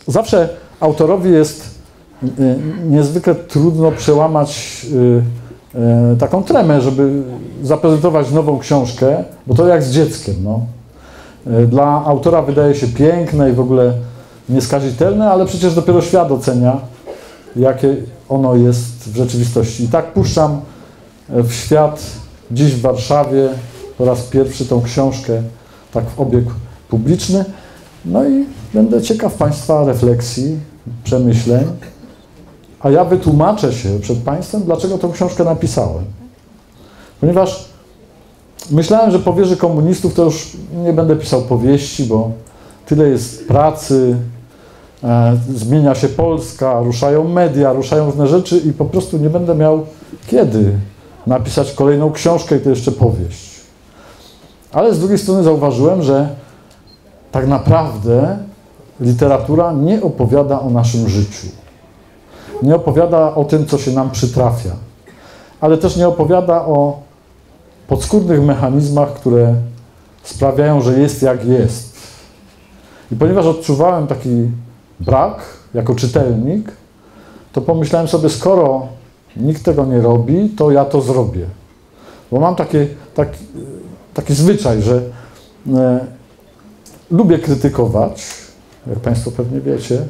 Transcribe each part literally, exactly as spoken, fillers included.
zawsze autorowi jest niezwykle trudno przełamać taką tremę, żeby zaprezentować nową książkę, bo to jak z dzieckiem. No. Dla autora wydaje się piękne i w ogóle nieskazitelne, ale przecież dopiero świat ocenia, jakie ono jest w rzeczywistości. I tak puszczam w świat dziś w Warszawie po raz pierwszy tą książkę tak w obieg publiczny. No i będę ciekaw Państwa refleksji, przemyśleń, a ja wytłumaczę się przed Państwem, dlaczego tą książkę napisałem. Ponieważ myślałem, że po wieży komunistów to już nie będę pisał powieści, bo tyle jest pracy, e, zmienia się Polska, ruszają media, ruszają różne rzeczy i po prostu nie będę miał kiedy napisać kolejną książkę i to jeszcze powieść. Ale z drugiej strony zauważyłem, że tak naprawdę literatura nie opowiada o naszym życiu. Nie opowiada o tym, co się nam przytrafia. Ale też nie opowiada o podskórnych mechanizmach, które sprawiają, że jest jak jest. I ponieważ odczuwałem taki brak jako czytelnik, to pomyślałem sobie, skoro nikt tego nie robi, to ja to zrobię. Bo mam takie, taki, taki zwyczaj, że e, lubię krytykować, jak Państwo pewnie wiecie,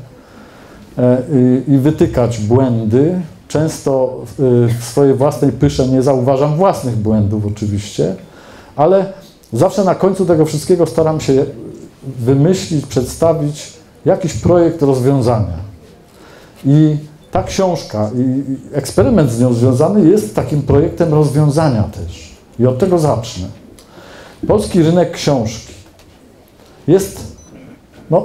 e, i, i wytykać błędy. Często w, w swojej własnej pysze nie zauważam własnych błędów oczywiście, ale zawsze na końcu tego wszystkiego staram się wymyślić, przedstawić jakiś projekt rozwiązania. I ta książka i eksperyment z nią związany jest takim projektem rozwiązania też. I od tego zacznę. Polski rynek książki jest no,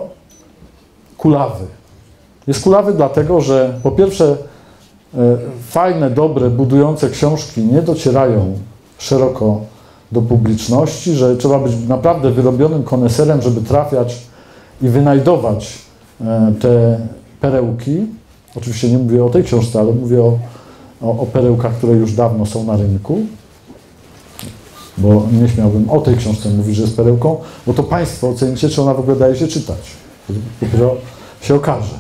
kulawy. Jest kulawy dlatego, że po pierwsze e, fajne, dobre, budujące książki nie docierają szeroko do publiczności, że trzeba być naprawdę wyrobionym koneserem, żeby trafiać i wynajdować e, te perełki. Oczywiście nie mówię o tej książce, ale mówię o, o, o perełkach, które już dawno są na rynku, bo nie śmiałbym o tej książce mówić, że jest perełką, bo to Państwo ocenicie, czy ona w ogóle daje się czytać. Dopiero się okaże.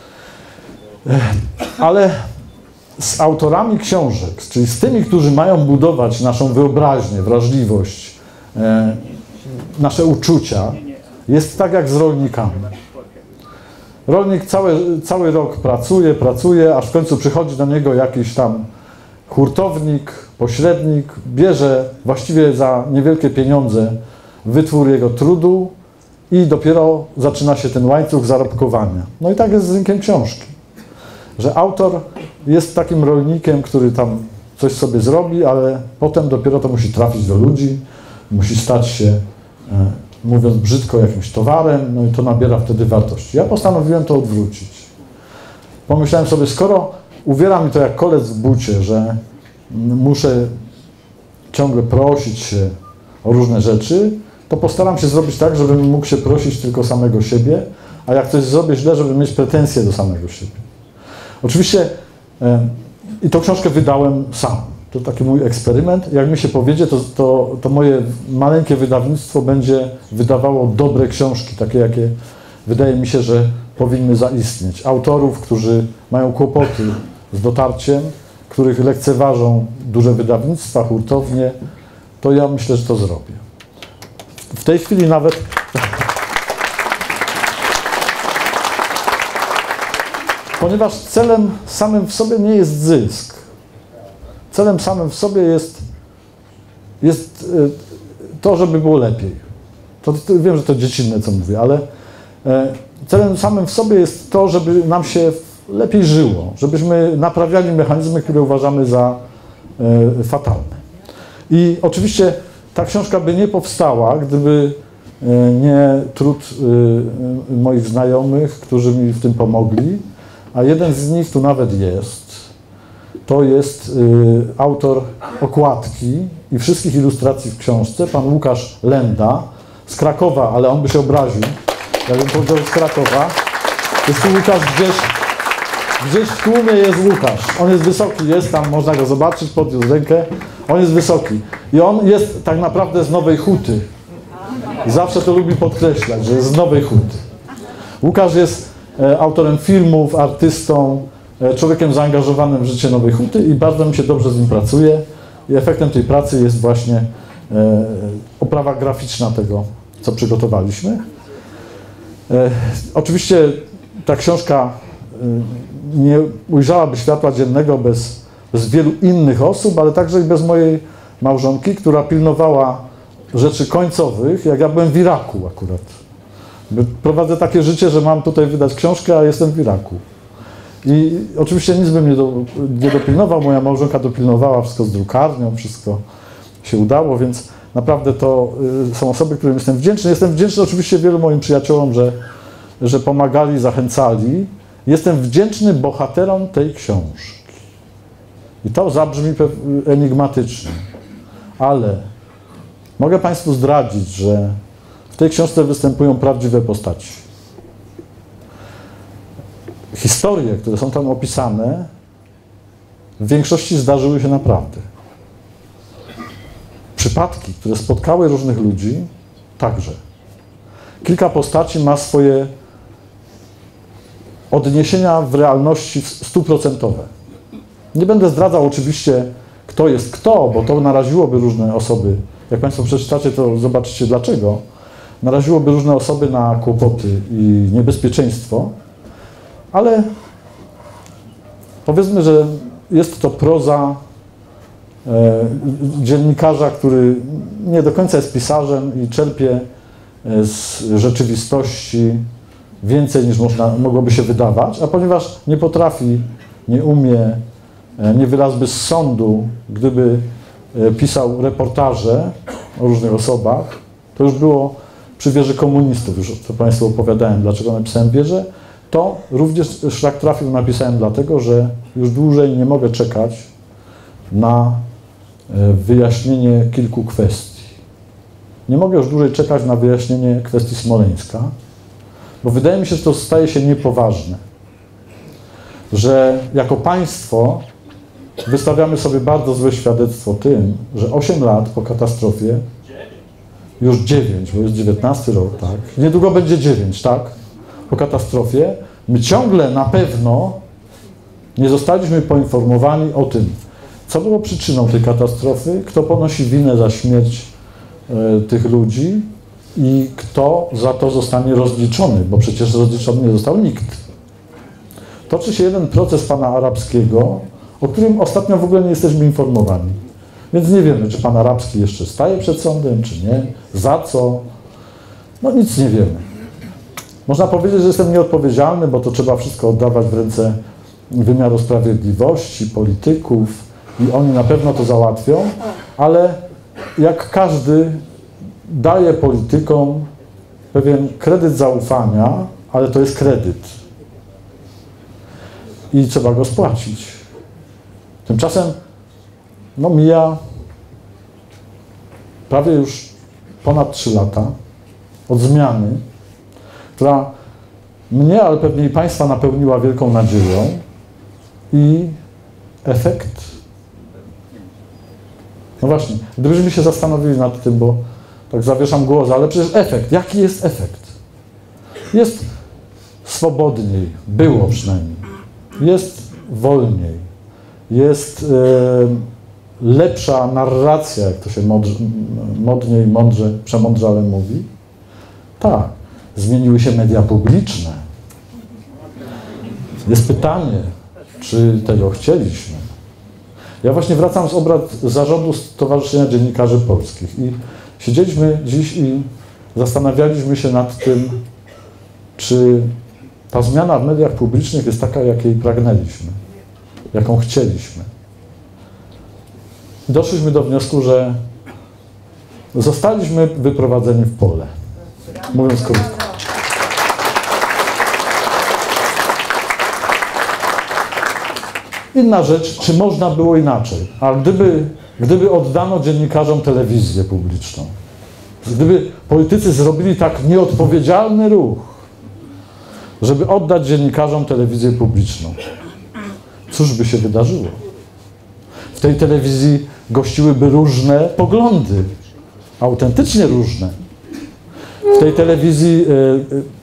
Ale z autorami książek, czyli z tymi, którzy mają budować naszą wyobraźnię, wrażliwość, e, nasze uczucia, jest tak jak z rolnikami. Rolnik cały, cały rok pracuje, pracuje, aż w końcu przychodzi do niego jakiś tam hurtownik, pośrednik, bierze właściwie za niewielkie pieniądze wytwór jego trudu i dopiero zaczyna się ten łańcuch zarobkowania. No i tak jest z rynkiem książki, że autor jest takim rolnikiem, który tam coś sobie zrobi, ale potem dopiero to musi trafić do ludzi, musi stać się, mówiąc brzydko, jakimś towarem, no i to nabiera wtedy wartości. Ja postanowiłem to odwrócić. Pomyślałem sobie, skoro uwiera mi to jak kolec w bucie, że muszę ciągle prosić się o różne rzeczy, to postaram się zrobić tak, żebym mógł się prosić tylko samego siebie, a jak coś zrobię źle, żeby mieć pretensje do samego siebie. Oczywiście e, i tą książkę wydałem sam. To taki mój eksperyment. Jak mi się powiedzie, to, to, to moje maleńkie wydawnictwo będzie wydawało dobre książki, takie jakie wydaje mi się, że powinny zaistnieć. Autorów, którzy mają kłopoty z dotarciem, których lekceważą duże wydawnictwa, hurtownie, to ja myślę, że to zrobię. W tej chwili nawet... Ponieważ celem samym w sobie nie jest zysk. Celem samym w sobie jest, jest to, żeby było lepiej. To, to, wiem, że to dziecinne, co mówię, ale celem samym w sobie jest to, żeby nam się lepiej żyło, żebyśmy naprawiali mechanizmy, które uważamy za e, fatalne. I oczywiście ta książka by nie powstała, gdyby e, nie trud e, moich znajomych, którzy mi w tym pomogli, a jeden z nich tu nawet jest. To jest e, autor okładki i wszystkich ilustracji w książce, pan Łukasz Lenda z Krakowa, ale on by się obraził, jakbym powiedział z Krakowa. Jest tu Łukasz gdzieś, gdzieś w tłumie jest Łukasz. On jest wysoki, jest tam, można go zobaczyć, podniósł rękę. On jest wysoki. I on jest tak naprawdę z Nowej Huty. I zawsze to lubi podkreślać, że jest z Nowej Huty. Łukasz jest autorem filmów, artystą, człowiekiem zaangażowanym w życie Nowej Huty i bardzo mi się dobrze z nim pracuje. I efektem tej pracy jest właśnie oprawa graficzna tego, co przygotowaliśmy. Oczywiście ta książka nie ujrzałaby światła dziennego bez, bez wielu innych osób, ale także i bez mojej małżonki, która pilnowała rzeczy końcowych, jak ja byłem w Iraku akurat. Prowadzę takie życie, że mam tutaj wydać książkę, a jestem w Iraku. I oczywiście nic bym nie, do, nie dopilnował, moja małżonka dopilnowała wszystko z drukarnią, wszystko się udało, więc naprawdę to y, są osoby, którym jestem wdzięczny. Jestem wdzięczny oczywiście wielu moim przyjaciołom, że, że pomagali, zachęcali. Jestem wdzięczny bohaterom tej książki. I to zabrzmi enigmatycznie, ale mogę Państwu zdradzić, że w tej książce występują prawdziwe postaci. Historie, które są tam opisane, w większości zdarzyły się naprawdę. Przypadki, które spotkały różnych ludzi, także. Kilka postaci ma swoje odniesienia w realności stuprocentowe. Nie będę zdradzał oczywiście, kto jest kto, bo to naraziłoby różne osoby. Jak Państwo przeczytacie, to zobaczycie dlaczego. Naraziłoby różne osoby na kłopoty i niebezpieczeństwo, ale powiedzmy, że jest to proza e, dziennikarza, który nie do końca jest pisarzem i czerpie z rzeczywistości więcej niż można, mogłoby się wydawać, a ponieważ nie potrafi, nie umie, nie wylazłby z sądu, gdyby pisał reportaże o różnych osobach, to już było przy wieży komunistów, już to Państwu opowiadałem, dlaczego napisałem wieżę, to również szlak trafił, napisałem dlatego, że już dłużej nie mogę czekać na wyjaśnienie kilku kwestii. Nie mogę już dłużej czekać na wyjaśnienie kwestii Smoleńska, bo wydaje mi się, że to staje się niepoważne, że jako państwo wystawiamy sobie bardzo złe świadectwo tym, że osiem lat po katastrofie, już dziewięć, bo jest dziewiętnasty rok, tak? Niedługo będzie dziewięć, tak? Po katastrofie, my ciągle na pewno nie zostaliśmy poinformowani o tym, co było przyczyną tej katastrofy, kto ponosi winę za śmierć y, tych ludzi i kto za to zostanie rozliczony, bo przecież rozliczony nie został nikt. Toczy się jeden proces pana Arabskiego, o którym ostatnio w ogóle nie jesteśmy informowani. Więc nie wiemy, czy pan Arabski jeszcze staje przed sądem, czy nie, za co. No nic nie wiemy. Można powiedzieć, że jestem nieodpowiedzialny, bo to trzeba wszystko oddawać w ręce wymiaru sprawiedliwości, polityków i oni na pewno to załatwią, ale jak każdy daje politykom pewien kredyt zaufania, ale to jest kredyt i trzeba go spłacić. Tymczasem no mija prawie już ponad trzy lata od zmiany, która mnie, ale pewnie i Państwa napełniła wielką nadzieją i efekt. No właśnie, gdybyśmy się zastanowili nad tym, bo tak zawieszam głos, ale przecież efekt, jaki jest efekt? Jest swobodniej, było przynajmniej, jest wolniej, jest e, lepsza narracja, jak to się modrze, modnie i mądrze, przemądrzale mówi. Tak, zmieniły się media publiczne. Jest pytanie, czy tego chcieliśmy. Ja właśnie wracam z obrad zarządu Stowarzyszenia Dziennikarzy Polskich i siedzieliśmy dziś i zastanawialiśmy się nad tym, czy ta zmiana w mediach publicznych jest taka, jakiej pragnęliśmy, jaką chcieliśmy. Doszliśmy do wniosku, że zostaliśmy wyprowadzeni w pole, mówiąc krótko. Inna rzecz, czy można było inaczej, a gdyby, gdyby oddano dziennikarzom telewizję publiczną, gdyby politycy zrobili tak nieodpowiedzialny ruch, żeby oddać dziennikarzom telewizję publiczną, cóż by się wydarzyło? W tej telewizji gościłyby różne poglądy, autentycznie różne. W tej telewizji y, y,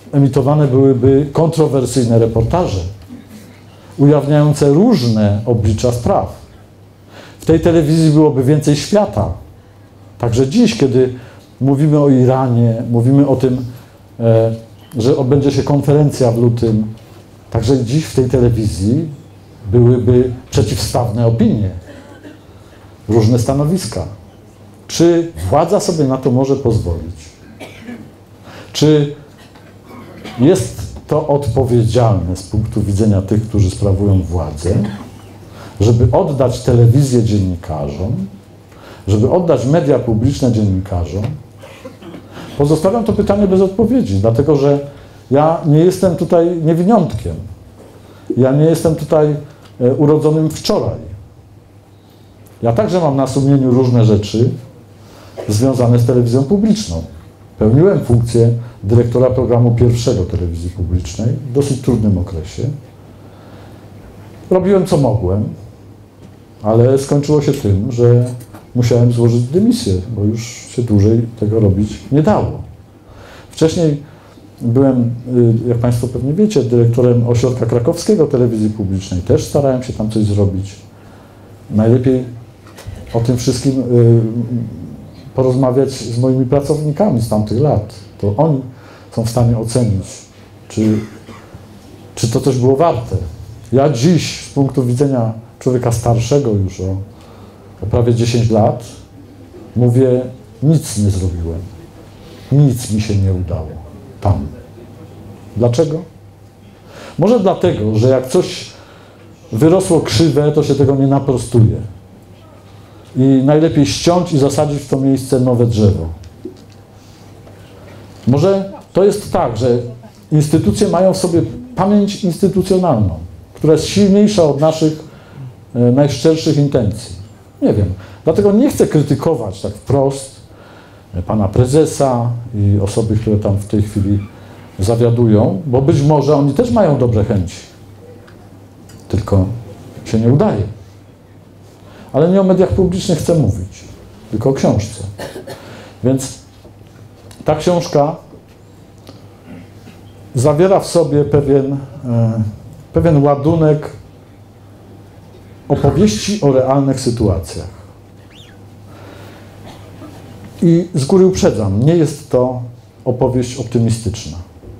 emitowane byłyby kontrowersyjne reportaże, ujawniające różne oblicza spraw. W tej telewizji byłoby więcej świata. Także dziś, kiedy mówimy o Iranie, mówimy o tym, e, że odbędzie się konferencja w lutym, także dziś w tej telewizji byłyby przeciwstawne opinie, różne stanowiska. Czy władza sobie na to może pozwolić? Czy jest to odpowiedzialne z punktu widzenia tych, którzy sprawują władzę, żeby oddać telewizję dziennikarzom, żeby oddać media publiczne dziennikarzom? Pozostawiam to pytanie bez odpowiedzi, dlatego że ja nie jestem tutaj niewiniątkiem. Ja nie jestem tutaj urodzonym wczoraj. Ja także mam na sumieniu różne rzeczy związane z telewizją publiczną. Pełniłem funkcję dyrektora programu pierwszego telewizji publicznej w dosyć trudnym okresie. Robiłem co mogłem, ale skończyło się tym, że musiałem złożyć dymisję, bo już się dłużej tego robić nie dało. Wcześniej byłem, jak Państwo pewnie wiecie, dyrektorem Ośrodka Krakowskiego Telewizji Publicznej. Też starałem się tam coś zrobić. Najlepiej o tym wszystkim porozmawiać z moimi pracownikami z tamtych lat. To oni są w stanie ocenić, czy, czy to coś było warte. Ja dziś, z punktu widzenia człowieka starszego już o, o prawie dziesięć lat, mówię, nic nie zrobiłem. Nic mi się nie udało tam. Dlaczego? Może dlatego, że jak coś wyrosło krzywe, to się tego nie naprostuje. I najlepiej ściąć i zasadzić w to miejsce nowe drzewo. Może to jest tak, że instytucje mają w sobie pamięć instytucjonalną, która jest silniejsza od naszych e, najszczerszych intencji. Nie wiem. Dlatego nie chcę krytykować tak wprost pana prezesa i osoby, które tam w tej chwili zawiadują, bo być może oni też mają dobre chęci. Tylko się nie udaje. Ale nie o mediach publicznych chcę mówić, tylko o książce. Więc ta książka zawiera w sobie pewien, e, pewien ładunek opowieści o realnych sytuacjach. I z góry uprzedzam, nie jest to opowieść optymistyczna.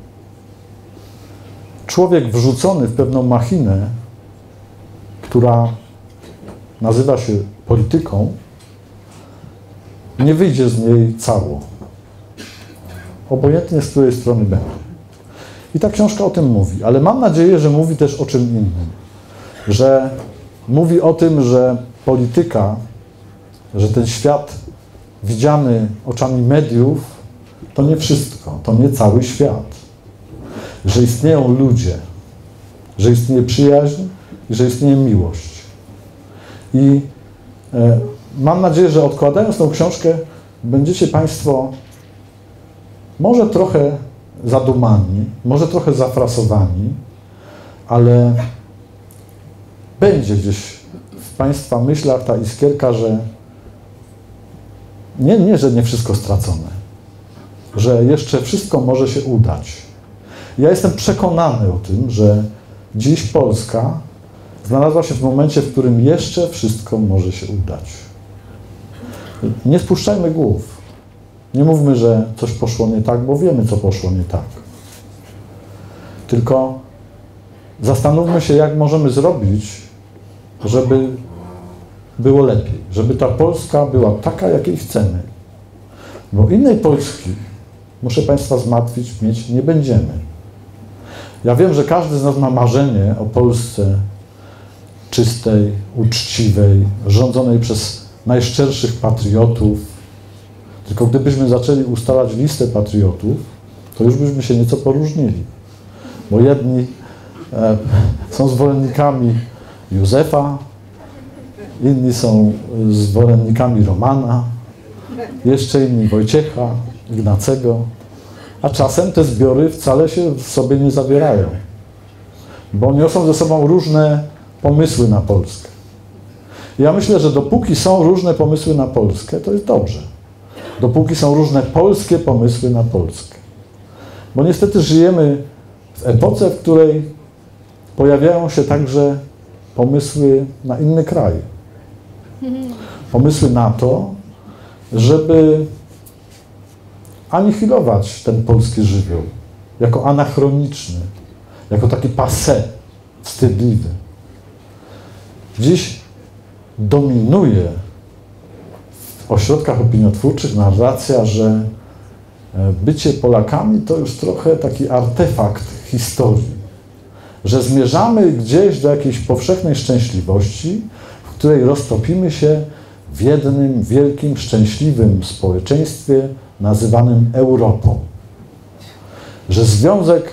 Człowiek wrzucony w pewną machinę, która nazywa się polityką, nie wyjdzie z niej cało. Obojętnie z której strony będzie. I ta książka o tym mówi, ale mam nadzieję, że mówi też o czym innym. Że mówi o tym, że polityka, że ten świat widziany oczami mediów, to nie wszystko, to nie cały świat. Że istnieją ludzie, że istnieje przyjaźń i że istnieje miłość. I e, mam nadzieję, że odkładając tą książkę, będziecie Państwo może trochę zadumani, może trochę zafrasowani, ale będzie gdzieś w Państwa myślach ta iskierka, że nie, nie, że nie wszystko stracone, że jeszcze wszystko może się udać. Ja jestem przekonany o tym, że dziś Polska znalazła się w momencie, w którym jeszcze wszystko może się udać. Nie spuszczajmy głów. Nie mówmy, że coś poszło nie tak, bo wiemy, co poszło nie tak. Tylko zastanówmy się, jak możemy zrobić, żeby było lepiej. Żeby ta Polska była taka, jakiej chcemy. Bo innej Polski, muszę Państwa zmartwić, mieć nie będziemy. Ja wiem, że każdy z nas ma marzenie o Polsce czystej, uczciwej, rządzonej przez najszczerszych patriotów. Tylko gdybyśmy zaczęli ustalać listę patriotów, to już byśmy się nieco poróżnili. Bo jedni e, są zwolennikami Józefa, inni są zwolennikami Romana, jeszcze inni Wojciecha, Ignacego, a czasem te zbiory wcale się w sobie nie zawierają, bo niosą ze sobą różne pomysły na Polskę. Ja myślę, że dopóki są różne pomysły na Polskę, to jest dobrze. Dopóki są różne polskie pomysły na Polskę. Bo niestety żyjemy w epoce, w której pojawiają się także pomysły na inny kraj. Pomysły na to, żeby anihilować ten polski żywioł jako anachroniczny, jako taki passé, wstydliwy. Dziś dominuje w ośrodkach opiniotwórczych narracja, że bycie Polakami to już trochę taki artefakt historii, że zmierzamy gdzieś do jakiejś powszechnej szczęśliwości, w której roztopimy się w jednym wielkim, szczęśliwym społeczeństwie nazywanym Europą. Że Związek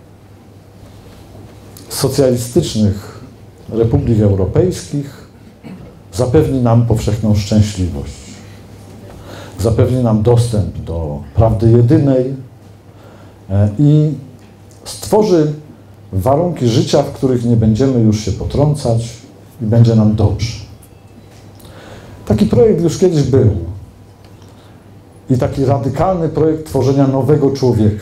Socjalistycznych Republik Europejskich zapewni nam powszechną szczęśliwość. Zapewni nam dostęp do prawdy jedynej i stworzy warunki życia, w których nie będziemy już się potrącać i będzie nam dobrze. Taki projekt już kiedyś był. I taki radykalny projekt tworzenia nowego człowieka.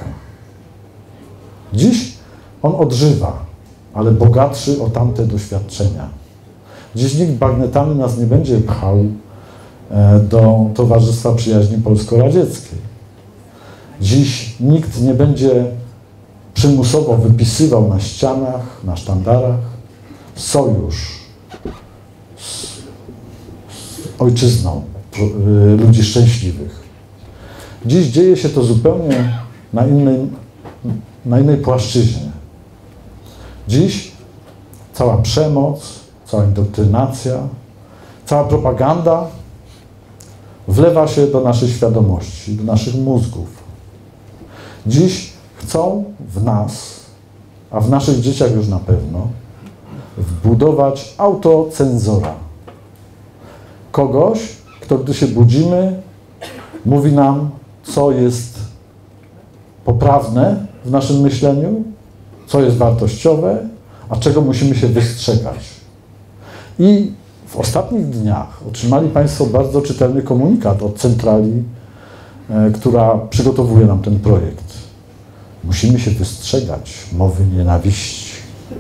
Dziś on odżywa, ale bogatszy o tamte doświadczenia. Dziś nikt bagnetami nas nie będzie pchał do Towarzystwa Przyjaźni Polsko-Radzieckiej. Dziś nikt nie będzie przymusowo wypisywał na ścianach, na sztandarach sojusz z, z ojczyzną ludzi szczęśliwych. Dziś dzieje się to zupełnie na innej, na innej płaszczyźnie. Dziś cała przemoc, cała indoktrynacja, cała propaganda wlewa się do naszej świadomości, do naszych mózgów. Dziś chcą w nas, a w naszych dzieciach już na pewno, wbudować autocenzora. Kogoś, kto gdy się budzimy, mówi nam, co jest poprawne w naszym myśleniu, co jest wartościowe, a czego musimy się wystrzegać. I w ostatnich dniach otrzymali Państwo bardzo czytelny komunikat od centrali, e, która przygotowuje nam ten projekt. Musimy się wystrzegać mowy nienawiści.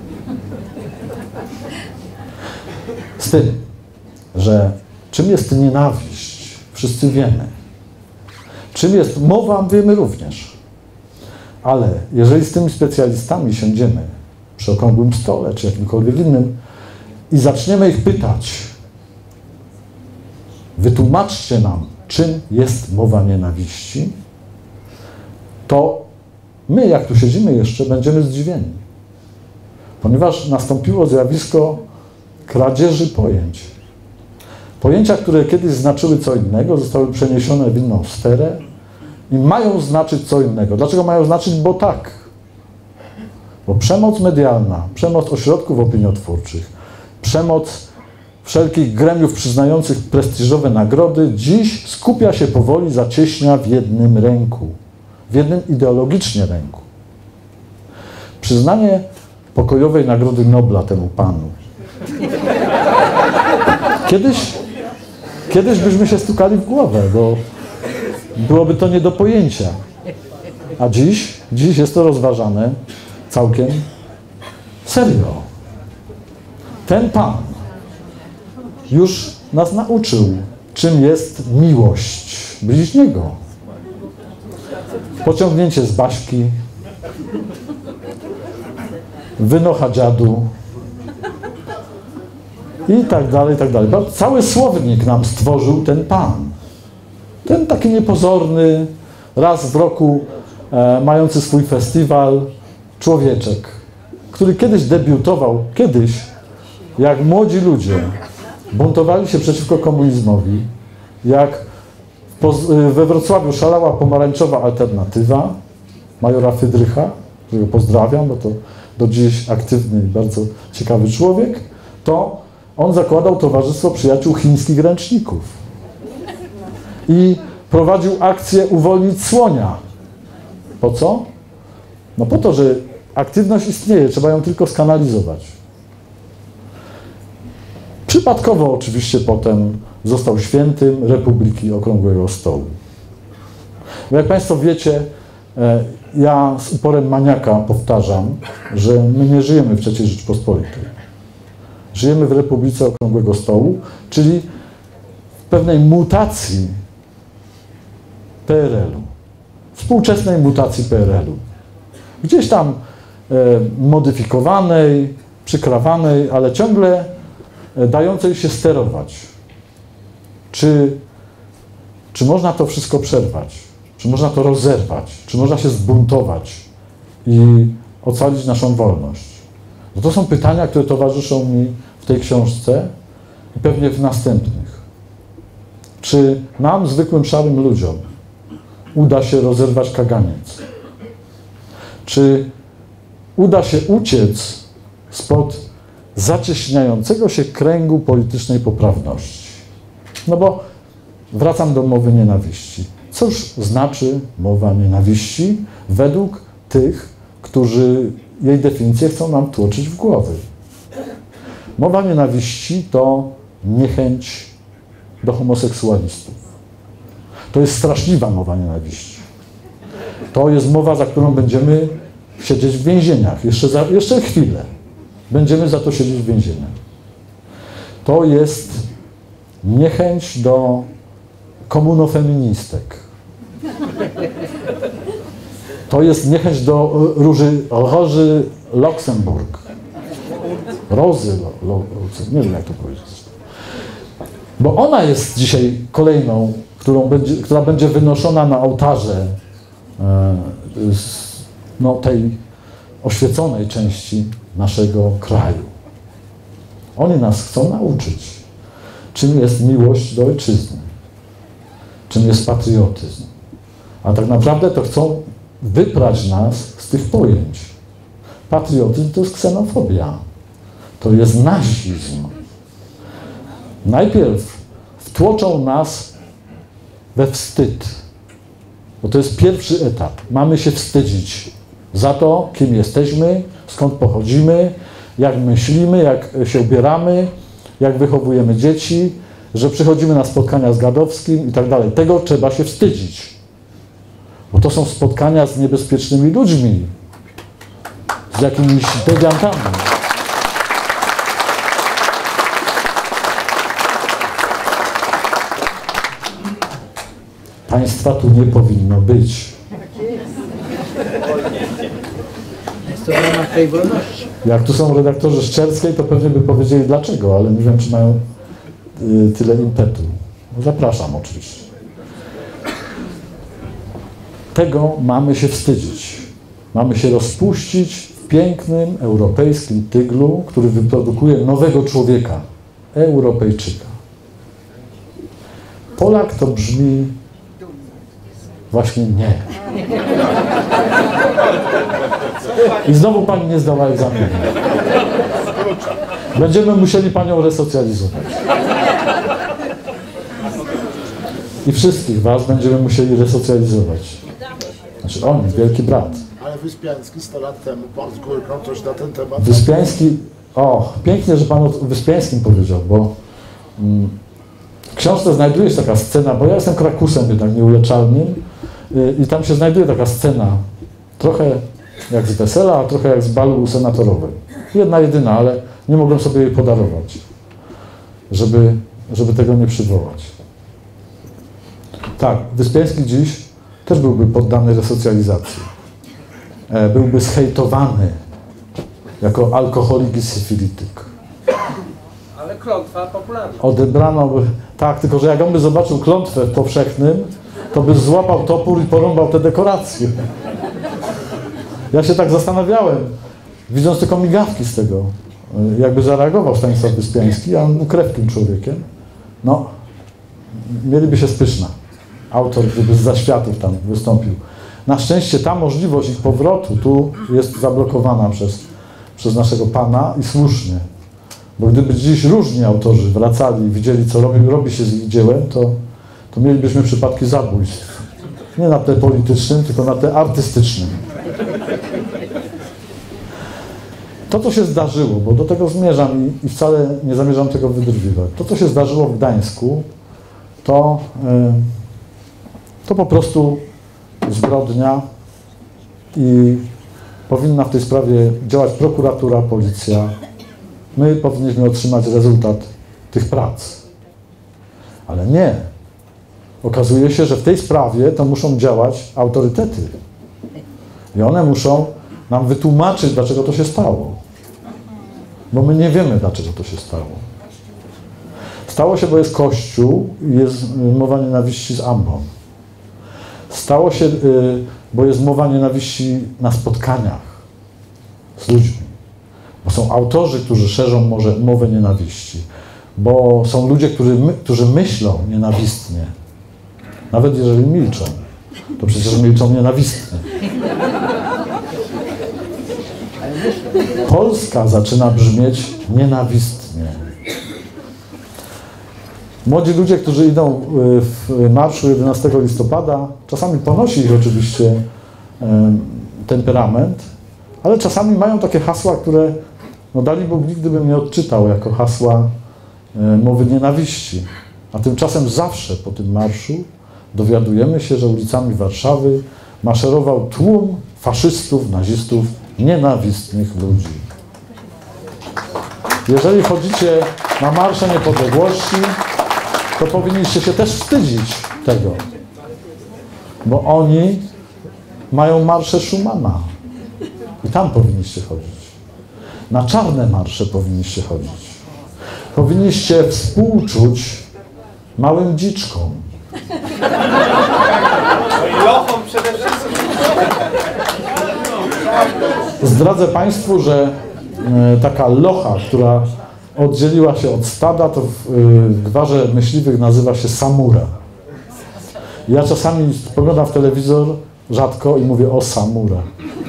Z tym, że czym jest nienawiść, wszyscy wiemy. Czym jest mowa, wiemy również. Ale jeżeli z tymi specjalistami siądziemy przy okrągłym stole, czy jakimkolwiek innym i zaczniemy ich pytać, wytłumaczcie nam, czym jest mowa nienawiści, to my, jak tu siedzimy jeszcze, będziemy zdziwieni. Ponieważ nastąpiło zjawisko kradzieży pojęć. Pojęcia, które kiedyś znaczyły co innego, zostały przeniesione w inną sferę i mają znaczyć co innego. Dlaczego mają znaczyć? Bo tak. Bo przemoc medialna, przemoc ośrodków opiniotwórczych, przemoc wszelkich gremiów przyznających prestiżowe nagrody dziś skupia się powoli, zacieśnia w jednym ręku. W jednym ideologicznie ręku. Przyznanie pokojowej Nagrody Nobla temu panu. Kiedyś, kiedyś byśmy się stukali w głowę, bo byłoby to nie do pojęcia. A dziś, dziś jest to rozważane całkiem serio. Ten pan już nas nauczył, czym jest miłość bliźniego. Pociągnięcie z Baśki, wynocha dziadu i tak dalej, i tak dalej. Cały słownik nam stworzył ten pan. Ten taki niepozorny, raz w roku e, mający swój festiwal człowieczek, który kiedyś debiutował, kiedyś, jak młodzi ludzie buntowali się przeciwko komunizmowi, jak we Wrocławiu szalała pomarańczowa alternatywa majora Fydrycha, którego pozdrawiam, bo to do dziś aktywny i bardzo ciekawy człowiek, to on zakładał Towarzystwo Przyjaciół Chińskich Ręczników i prowadził akcję Uwolnić Słonia. Po co? No po to, że aktywność istnieje, trzeba ją tylko skanalizować. Przypadkowo oczywiście potem został świętym Republiki Okrągłego Stołu. Bo jak Państwo wiecie, ja z uporem maniaka powtarzam, że my nie żyjemy w trzeciej Rzeczypospolitej. Żyjemy w Republice Okrągłego Stołu, czyli w pewnej mutacji P R L-u, współczesnej mutacji P R L-u. Gdzieś tam e, modyfikowanej, przykrawanej, ale ciągle e, dającej się sterować. Czy, czy można to wszystko przerwać? Czy można to rozerwać? Czy można się zbuntować i ocalić naszą wolność? No to są pytania, które towarzyszą mi w tej książce i pewnie w następnych. Czy nam, zwykłym szarym ludziom, uda się rozerwać kaganiec? Czy uda się uciec spod zacieśniającego się kręgu politycznej poprawności? No bo wracam do mowy nienawiści. Cóż znaczy mowa nienawiści według tych, którzy jej definicję chcą nam tłoczyć w głowy? Mowa nienawiści to niechęć do homoseksualistów. To jest straszliwa mowa nienawiści. To jest mowa, za którą będziemy siedzieć w więzieniach. Jeszcze, za, jeszcze chwilę. Będziemy za to siedzieć w więzieniach. To jest niechęć do komunofeministek. To jest niechęć do Róży, Roży Luxemburg. Rozy, lo, lo, nie wiem jak to powiedzieć. Bo ona jest dzisiaj kolejną, którą będzie, która będzie wynoszona na ołtarze e, z, no, tej oświeconej części naszego kraju. Oni nas chcą nauczyć, czym jest miłość do ojczyzny, czym jest patriotyzm. A tak naprawdę to chcą wyprać nas z tych pojęć. Patriotyzm to jest ksenofobia. To jest nazizm. Najpierw wtłoczą nas we wstyd. Bo to jest pierwszy etap. Mamy się wstydzić za to, kim jesteśmy, skąd pochodzimy, jak myślimy, jak się ubieramy, jak wychowujemy dzieci, że przychodzimy na spotkania z Gadowskim i tak dalej. Tego trzeba się wstydzić. Bo to są spotkania z niebezpiecznymi ludźmi, z jakimiś dewiantami. Państwa tu nie powinno być. Jest to w ramach tej wolności. Jak tu są redaktorzy Szczerskiej, to pewnie by powiedzieli dlaczego, ale nie wiem, czy mają y, tyle impetu. Zapraszam oczywiście. Tego mamy się wstydzić. Mamy się rozpuścić w pięknym europejskim tyglu, który wyprodukuje nowego człowieka, Europejczyka. Polak to brzmi właśnie nie. I znowu pani nie zdała egzaminu. Będziemy musieli panią resocjalizować. I wszystkich was będziemy musieli resocjalizować. Znaczy oni, wielki brat. Ale Wyspiański sto lat temu, pan z Górką, coś na ten temat... Wyspiański, o, pięknie, że pan o Wyspiańskim powiedział, bo mm, w książce znajduje się taka scena, bo ja jestem krakusem jednak nieuleczalnym y, i tam się znajduje taka scena, trochę jak z wesela, a trochę jak z balu senatorowej. Jedna jedyna, ale nie mogłem sobie jej podarować, żeby, żeby tego nie przywołać. Tak, Wyspiański dziś też byłby poddany resocjalizacji. E, byłby zhejtowany jako alkoholik i syfilityk. Ale klątwa popularna. Odebrano by... Tak, tylko że jak on by zobaczył klątwę w powszechnym, to by złapał topór i porąbał te dekoracje. Ja się tak zastanawiałem, widząc tylko migawki z tego, jakby zareagował Stanisław Wyspiański, a on był krewnym człowiekiem. No, mieliby się spyszna. Autor, gdyby z zaświatów tam wystąpił. Na szczęście ta możliwość ich powrotu tu jest zablokowana przez, przez naszego Pana i słusznie. Bo gdyby dziś różni autorzy wracali i widzieli, co robi, robi się z ich dziełem, to, to mielibyśmy przypadki zabójstw. Nie na tle politycznym, tylko na tle artystycznym. To, co się zdarzyło, bo do tego zmierzam i, i wcale nie zamierzam tego wydrwiwać. To, co się zdarzyło w Gdańsku, to, yy, to po prostu zbrodnia, i powinna w tej sprawie działać prokuratura, policja. My powinniśmy otrzymać rezultat tych prac. Ale nie. Okazuje się, że w tej sprawie to muszą działać autorytety. I one muszą nam wytłumaczyć, dlaczego to się stało. Bo my nie wiemy, dlaczego to się stało. Stało się, bo jest Kościół i jest mowa nienawiści z ambon. Stało się, bo jest mowa nienawiści na spotkaniach z ludźmi. Bo są autorzy, którzy szerzą może mowę nienawiści. Bo są ludzie, którzy, my, którzy myślą nienawistnie. Nawet jeżeli milczą, to przecież milczą nienawistnie. Polska zaczyna brzmieć nienawistnie. Młodzi ludzie, którzy idą w marszu jedenastego listopada, czasami ponosi ich oczywiście temperament, ale czasami mają takie hasła, które no dali Bóg nigdy bym nie odczytał jako hasła mowy nienawiści. A tymczasem zawsze po tym marszu dowiadujemy się, że ulicami Warszawy maszerował tłum faszystów, nazistów, nienawistnych ludzi. Jeżeli chodzicie na Marsze Niepodległości, to powinniście się też wstydzić tego. Bo oni mają marsze Schumana. I tam powinniście chodzić. Na czarne marsze powinniście chodzić. Powinniście współczuć małym dziczkom. I lochom przede wszystkim. Zdradzę Państwu, że taka locha, która oddzieliła się od stada, to w gwarze myśliwych nazywa się samura. Ja czasami spoglądam w telewizor rzadko i mówię o samura.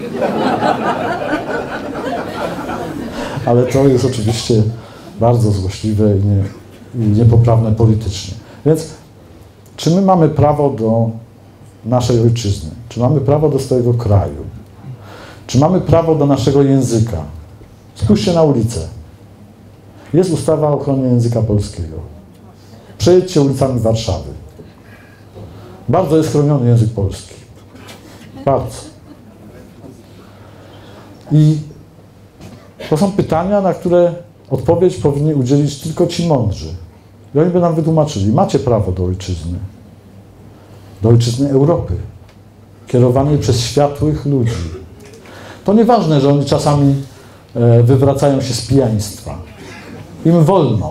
Ale to jest oczywiście bardzo złośliwe i, nie, i niepoprawne politycznie. Więc czy my mamy prawo do naszej ojczyzny? Czy mamy prawo do swojego kraju? Czy mamy prawo do naszego języka? Spójrzcie na ulicę. Jest ustawa o ochronie języka polskiego. Przejedźcie ulicami Warszawy. Bardzo jest chroniony język polski. Bardzo. I to są pytania, na które odpowiedź powinni udzielić tylko ci mądrzy. I oni by nam wytłumaczyli, macie prawo do ojczyzny. Do ojczyzny Europy. Kierowanej przez światłych ludzi. To nieważne, że oni czasami e, wywracają się z pijaństwa. Im wolno.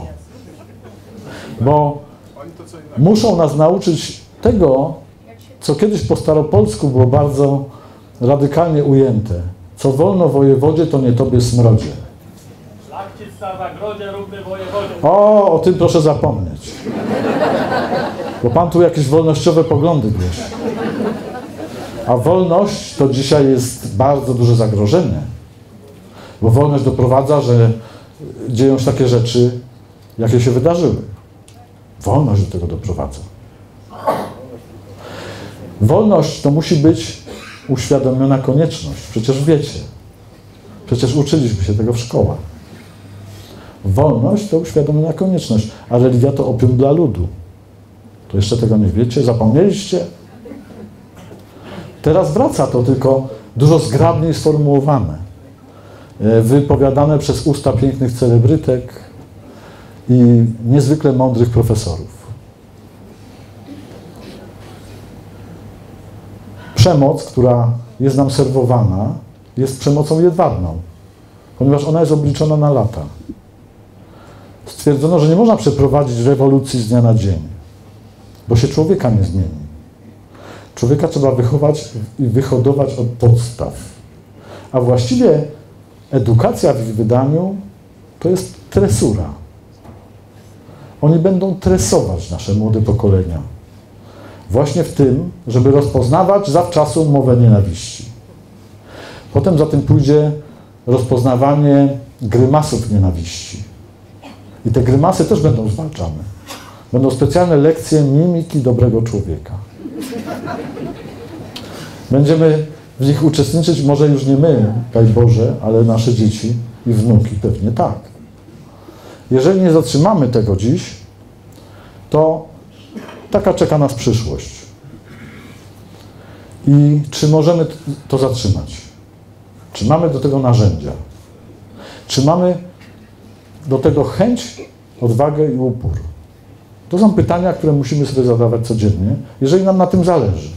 Bo muszą nas nauczyć tego, co kiedyś po staropolsku było bardzo radykalnie ujęte. Co wolno wojewodzie, to nie tobie smrodzie. Szlachcic na zagrodzie równy wojewodzie. O, o tym proszę zapomnieć. Bo pan tu jakieś wolnościowe poglądy głosi. A wolność to dzisiaj jest bardzo duże zagrożenie. Bo wolność doprowadza, że dzieją się takie rzeczy, jakie się wydarzyły. Wolność do tego doprowadza. Wolność to musi być uświadomiona konieczność. Przecież wiecie. Przecież uczyliśmy się tego w szkołach. Wolność to uświadomiona konieczność, a religia to opium dla ludu. To jeszcze tego nie wiecie? Zapomnieliście? Teraz wraca to tylko dużo zgrabniej sformułowane. Wypowiadane przez usta pięknych celebrytek i niezwykle mądrych profesorów. Przemoc, która jest nam serwowana, jest przemocą jedwabną, ponieważ ona jest obliczona na lata. Stwierdzono, że nie można przeprowadzić rewolucji z dnia na dzień, bo się człowieka nie zmieni. Człowieka trzeba wychować i wyhodować od podstaw. A właściwie edukacja w ich wydaniu to jest tresura. Oni będą tresować nasze młode pokolenia. Właśnie w tym, żeby rozpoznawać zawczasu mowę nienawiści. Potem za tym pójdzie rozpoznawanie grymasów nienawiści. I te grymasy też będą zwalczane. Będą specjalne lekcje mimiki dobrego człowieka. Będziemy w nich uczestniczyć, może już nie my, daj Boże, ale nasze dzieci i wnuki pewnie tak. Jeżeli nie zatrzymamy tego dziś, to taka czeka nas przyszłość. I czy możemy to zatrzymać? Czy mamy do tego narzędzia? Czy mamy do tego chęć, odwagę i upór? To są pytania, które musimy sobie zadawać codziennie, jeżeli nam na tym zależy.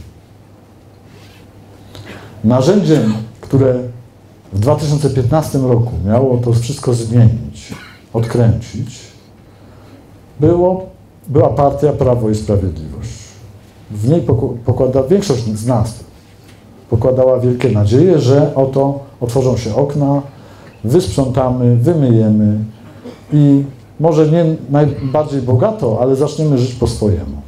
Narzędziem, które w dwa tysiące piętnastym roku miało to wszystko zmienić, odkręcić, było, była partia Prawo i Sprawiedliwość. W niej pokłada, większość z nas pokładała wielkie nadzieje, że oto otworzą się okna, wysprzątamy, wymyjemy i może nie najbardziej bogato, ale zaczniemy żyć po swojemu.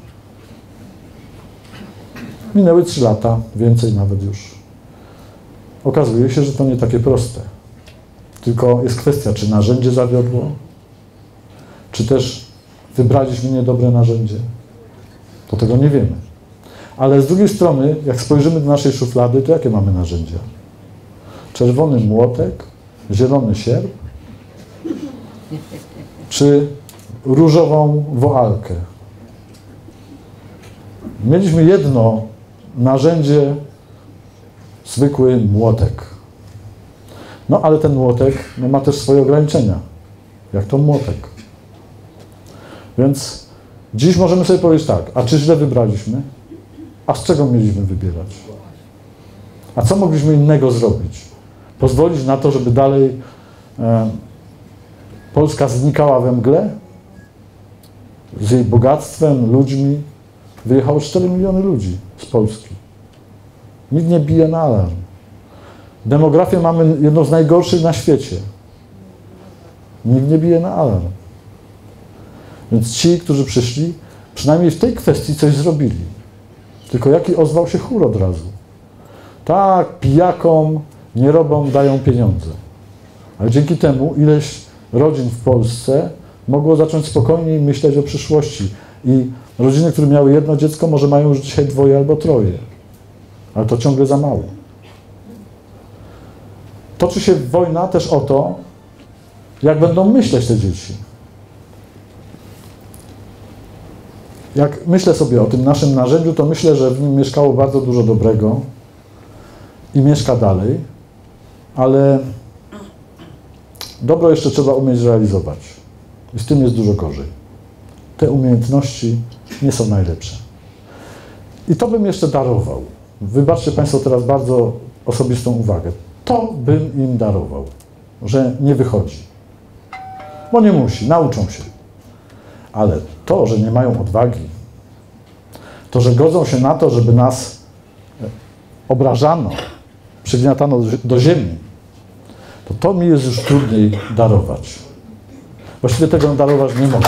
Minęły trzy lata, więcej nawet już. Okazuje się, że to nie takie proste. Tylko jest kwestia, czy narzędzie zawiodło, czy też wybraliśmy niedobre narzędzie. To tego nie wiemy. Ale z drugiej strony, jak spojrzymy do naszej szuflady, to jakie mamy narzędzia? Czerwony młotek, zielony sierp, czy różową woalkę? Mieliśmy jedno narzędzie, zwykły młotek. No ale ten młotek no, ma też swoje ograniczenia. Jak to młotek? Więc dziś możemy sobie powiedzieć tak, a czy źle wybraliśmy? A z czego mieliśmy wybierać? A co mogliśmy innego zrobić? Pozwolić na to, żeby dalej e, Polska znikała we mgle? Z jej bogactwem, ludźmi. Wyjechało cztery miliony ludzi z Polski. Nikt nie bije na alarm. Demografię mamy jedną z najgorszych na świecie. Nikt nie bije na alarm. Więc ci, którzy przyszli, przynajmniej w tej kwestii coś zrobili. Tylko jaki ozwał się chór od razu. Tak, pijakom, nierobom dają pieniądze. Ale dzięki temu ileś rodzin w Polsce mogło zacząć spokojniej myśleć o przyszłości. I rodziny, które miały jedno dziecko, może mają już dzisiaj dwoje albo troje. Ale to ciągle za mało. Toczy się wojna też o to, jak będą myśleć te dzieci. Jak myślę sobie o tym naszym narzędziu, to myślę, że w nim mieszkało bardzo dużo dobrego i mieszka dalej, ale dobro jeszcze trzeba umieć realizować. I z tym jest dużo gorzej. Te umiejętności nie są najlepsze. I to bym jeszcze darował. Wybaczcie Państwo teraz bardzo osobistą uwagę. To bym im darował, że nie wychodzi. Bo nie musi, nauczą się. Ale to, że nie mają odwagi, to, że godzą się na to, żeby nas obrażano, przygniatano do ziemi, to to mi jest już trudniej darować. Właściwie tego darować nie mogę.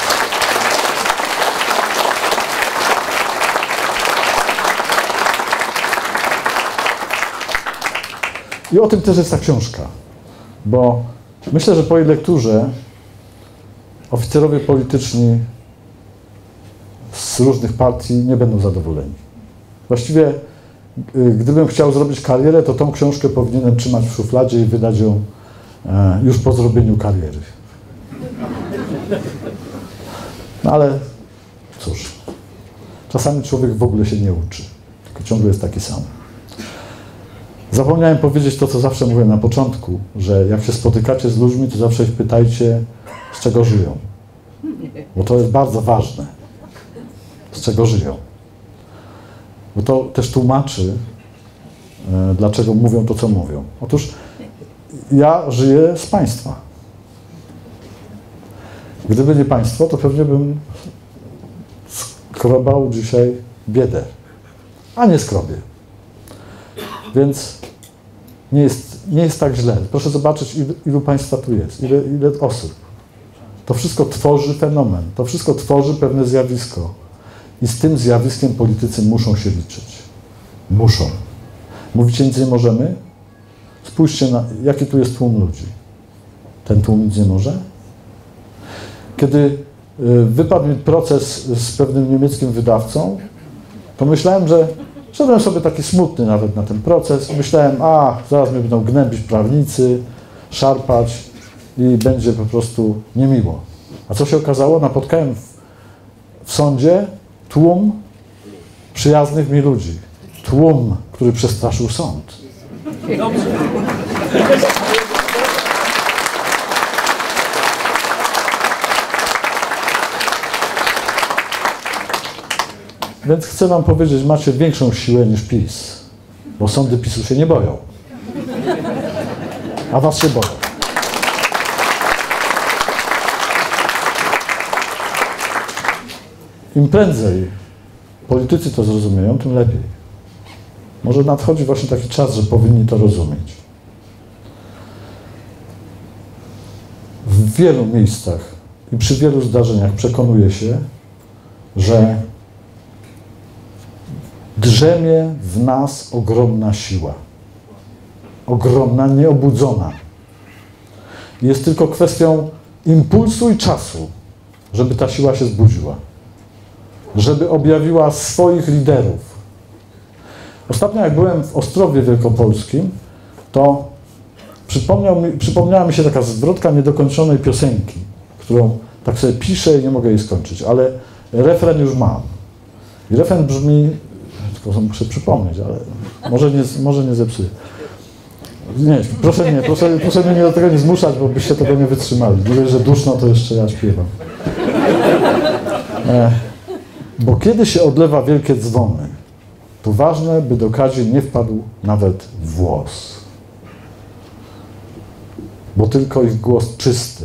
I o tym też jest ta książka, bo myślę, że po jej lekturze oficerowie polityczni z różnych partii nie będą zadowoleni. Właściwie, gdybym chciał zrobić karierę, to tą książkę powinienem trzymać w szufladzie i wydać ją już po zrobieniu kariery. No ale cóż, czasami człowiek w ogóle się nie uczy, tylko ciągle jest taki sam. Zapomniałem powiedzieć to, co zawsze mówię na początku, że jak się spotykacie z ludźmi, to zawsze ich pytajcie, z czego żyją. Bo to jest bardzo ważne. Z czego żyją. Bo to też tłumaczy, e, dlaczego mówią to, co mówią. Otóż ja żyję z państwa. Gdyby nie państwo, to pewnie bym skrobał dzisiaj biedę. A nie skrobię. Więc nie jest, nie jest tak źle. Proszę zobaczyć, ilu, ilu państwa tu jest, ile, ile osób. To wszystko tworzy fenomen, to wszystko tworzy pewne zjawisko. I z tym zjawiskiem politycy muszą się liczyć. Muszą. Mówicie, nic nie możemy? Spójrzcie, na jaki tu jest tłum ludzi. Ten tłum nic nie może? Kiedy wypadł mi proces z pewnym niemieckim wydawcą, to myślałem, że szedłem sobie taki smutny nawet na ten proces. Myślałem, a zaraz mnie będą gnębić prawnicy, szarpać i będzie po prostu niemiło. A co się okazało? Napotkałem w, w sądzie tłum przyjaznych mi ludzi, tłum, który przestraszył sąd. Dobrze. Więc chcę wam powiedzieć, macie większą siłę niż PiS, bo sądy PiSu się nie boją, a was się boją. Im prędzej politycy to zrozumieją, tym lepiej. Może nadchodzi właśnie taki czas, że powinni to rozumieć. W wielu miejscach i przy wielu zdarzeniach przekonuję się, że drzemie w nas ogromna siła. Ogromna, nieobudzona. Jest tylko kwestią impulsu i czasu, żeby ta siła się zbudziła. Żeby objawiła swoich liderów. Ostatnio jak byłem w Ostrowie Wielkopolskim, to przypomniał mi, przypomniała mi się taka zwrotka niedokończonej piosenki, którą tak sobie piszę i nie mogę jej skończyć, ale refren już mam. I refren brzmi, tylko muszę przypomnieć, ale może nie, może nie zepsuję. Nie, proszę nie, proszę, proszę mnie do tego nie zmuszać, bo byście tego nie wytrzymali. Mówię, że duszno, to jeszcze ja śpiewam. E, bo kiedy się odlewa wielkie dzwony, to ważne, by do kadzi nie wpadł nawet włos. Bo tylko ich głos czysty,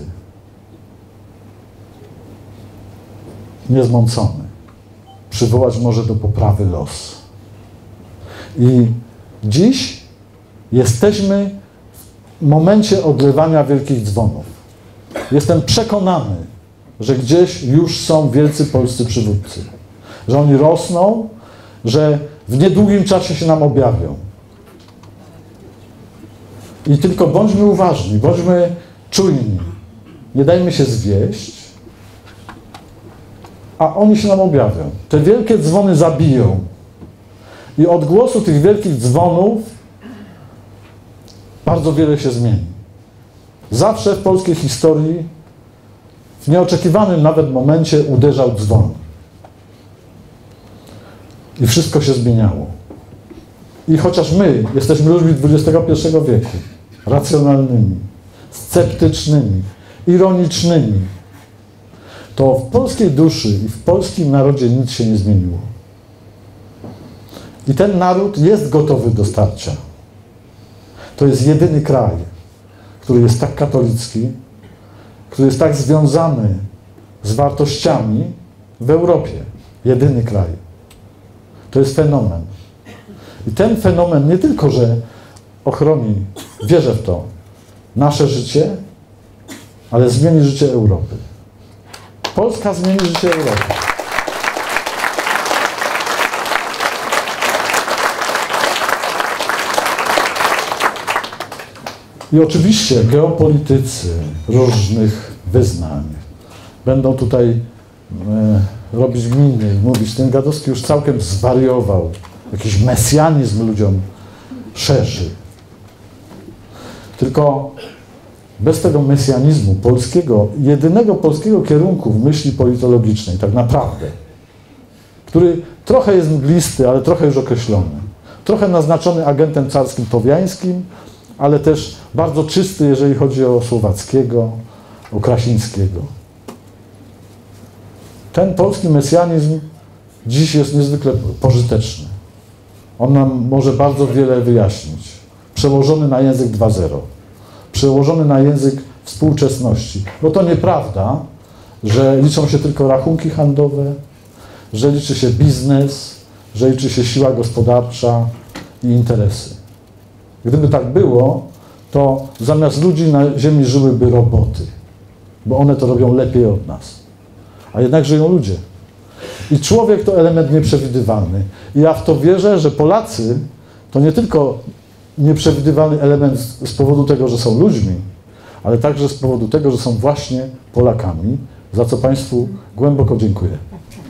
niezmącony, przywołać może do poprawy los. I dziś jesteśmy w momencie odlewania wielkich dzwonów. Jestem przekonany, że gdzieś już są wielcy polscy przywódcy. Że oni rosną, że w niedługim czasie się nam objawią. I tylko bądźmy uważni, bądźmy czujni. Nie dajmy się zwieść, a oni się nam objawią. Te wielkie dzwony zabiją. I od głosu tych wielkich dzwonów bardzo wiele się zmieni. Zawsze w polskiej historii w nieoczekiwanym nawet momencie uderzał dzwon. I wszystko się zmieniało. I chociaż my jesteśmy ludźmi dwudziestego pierwszego wieku, racjonalnymi, sceptycznymi, ironicznymi, to w polskiej duszy i w polskim narodzie nic się nie zmieniło. I ten naród jest gotowy do starcia. To jest jedyny kraj, który jest tak katolicki, który jest tak związany z wartościami w Europie. Jedyny kraj. To jest fenomen. I ten fenomen nie tylko, że ochroni, wierzę w to, nasze życie, ale zmieni życie Europy. Polska zmieni życie Europy. I oczywiście geopolitycy różnych wyznań będą tutaj e, robić miny i mówić, ten Gadowski już całkiem zwariował. Jakiś mesjanizm ludziom szerzy. Tylko bez tego mesjanizmu polskiego, jedynego polskiego kierunku w myśli politologicznej, tak naprawdę, który trochę jest mglisty, ale trochę już określony, trochę naznaczony agentem carskim Towiańskim, ale też bardzo czysty, jeżeli chodzi o Słowackiego, o Krasińskiego. Ten polski mesjanizm dziś jest niezwykle pożyteczny. On nam może bardzo wiele wyjaśnić. Przełożony na język dwa zero. Przełożony na język współczesności. Bo to nieprawda, że liczą się tylko rachunki handlowe, że liczy się biznes, że liczy się siła gospodarcza i interesy. Gdyby tak było, to zamiast ludzi na ziemi żyłyby roboty, bo one to robią lepiej od nas. A jednak żyją ludzie. I człowiek to element nieprzewidywalny. I ja w to wierzę, że Polacy to nie tylko nieprzewidywalny element z, z powodu tego, że są ludźmi, ale także z powodu tego, że są właśnie Polakami, za co Państwu głęboko dziękuję.